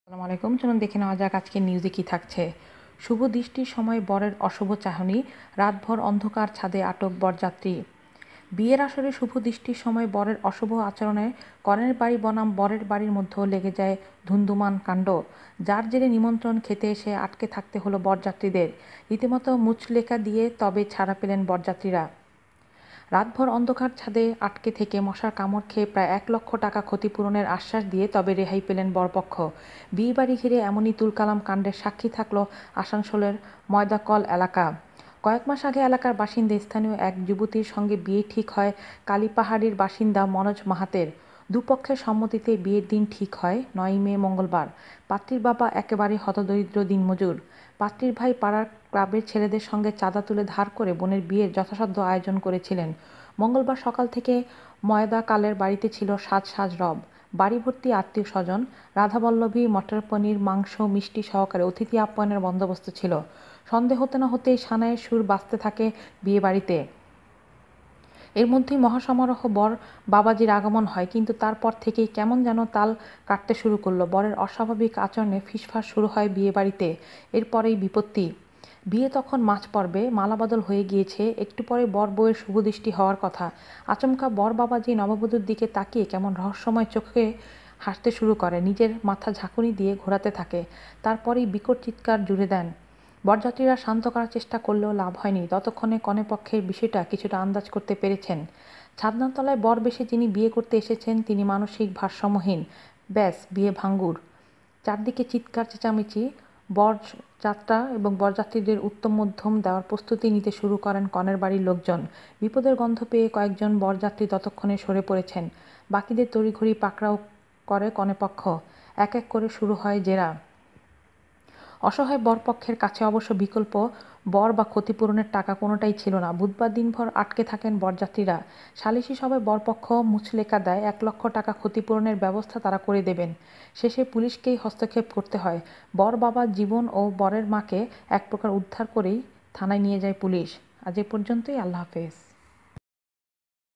আসসালামু আলাইকুম। চলুন দেখে নেওয়া যাক আজকের নিউজে কী থাকছে। শুভ দৃষ্টির সময় বরের অশুভ চাহনি, রাতভর অন্ধকার ছাদে আটক বরযাত্রী। বিয়ের আসরে শুভ দৃষ্টির সময় বরের অশুভ আচরণে কনের বাড়ি বনাম বরের বাড়ির মধ্যেও লেগে যায় ধুন্ধুমার কাণ্ড। যার জেরে নিমন্ত্রণ খেতে এসে আটকে থাকতে হলো বরযাত্রীদের। রীতিমতো মুচলেকা দিয়ে তবে ছাড়া পেলেন বরযাত্রীরা। রাতভর অন্ধকার ছাদে আটকে থেকে মশার কামড় খেয়ে প্রায় ১ লক্ষ টাকা ক্ষতিপূরণের আশ্বাস দিয়ে তবে রেহাই পেলেন বরপক্ষ। বিয়েবাড়ি ঘিরে এমনই তুলকালাম কাণ্ডের সাক্ষী থাকল আসানসোলের ময়দাকল এলাকা। কয়েক মাস আগে এলাকার বাসিন্দা স্থানীয় এক যুবতীর সঙ্গে বিয়ে ঠিক হয় কালীপাহাড়ির বাসিন্দা মনোজ মাহাতের। দুপক্ষের সম্মতিতে বিয়ের দিন ঠিক হয় ৯ই মে মঙ্গলবার। পাত্রীর বাবা একেবারে হতদরিদ্র দিনমজুর। পাত্রীর ভাই পাড়ার ক্লাবের ছেলেদের সঙ্গে চাঁদা তুলে ধার করে বোনের বিয়ের যথাসাধ্য আয়োজন করেছিলেন। মঙ্গলবার সকাল থেকে ময়দাকালের বাড়িতে ছিল সাজ সাজ রব। বাড়ি ভর্তি আত্মীয় স্বজন। রাধাবল্লভী মটর পনির মাংস মিষ্টি সহকারে অতিথি আপ্যায়নের বন্দোবস্ত ছিল। সন্ধে হতে না হতেই সানাইয়ের সুর বাজতে থাকে বিয়ে বাড়িতে। এর মধ্যেই মহাসমারোহ বর বাবাজির আগমন হয়, কিন্তু তারপর থেকেই কেমন যেন তাল কাটতে শুরু করলো। বরের অস্বাভাবিক আচরণে ফিসফাস শুরু হয় বিয়ে বাড়িতে। এরপরেই বিপত্তি। বিয়ে তখন মাঝ পর্বে, মালাবদল হয়ে গিয়েছে। একটু পরে বর বউয়ের শুভদৃষ্টি হওয়ার কথা। আচমকা বর বাবাজি নববধূর দিকে তাকিয়ে কেমন রহস্যময় চোখে হাসতে শুরু করে, নিজের মাথা ঝাঁকুনি দিয়ে ঘোরাতে থাকে। তারপরেই বিকট চিৎকার জুড়ে দেন। বরযাত্রীরা শান্ত করার চেষ্টা করলেও লাভ হয়নি। ততক্ষণে কনেপক্ষের বিষয়টা কিছুটা আন্দাজ করতে পেরেছেন। ছাদনাতলায় বর বেশে যিনি বিয়ে করতে এসেছেন তিনি মানসিক ভারসাম্যহীন। ব্যাস, বিয়ে ভাঙ্গুর। চারদিকে চিৎকার চেঁচামেচি। বরযাত্রা এবং বরযাত্রীদের উত্তম মধ্যম দেওয়ার প্রস্তুতি নিতে শুরু করেন কনের বাড়ির লোকজন। বিপদের গন্ধ পেয়ে কয়েকজন বরযাত্রী ততক্ষণে সরে পড়েছেন। বাকিদের তড়িঘড়ি পাকড়াও করে কনেপক্ষ। এক এক করে শুরু হয় জেরা। অসহায় বরপক্ষের কাছে অবশ্য বিকল্প বর বা ক্ষতিপূরণের টাকা কোনোটাই ছিল না। বুধবার দিনভর আটকে থাকেন বরযাত্রীরা। সালিশি সভায় বরপক্ষ মুচলেকা দেয় ১ লক্ষ টাকা ক্ষতিপূরণের ব্যবস্থা তারা করে দেবেন। শেষে পুলিশকেই হস্তক্ষেপ করতে হয়। বর বাবার জীবন ও বরের মাকে এক প্রকার উদ্ধার করেই থানায় নিয়ে যায় পুলিশ। আজ এ পর্যন্তই। আল্লাহ হাফেজ।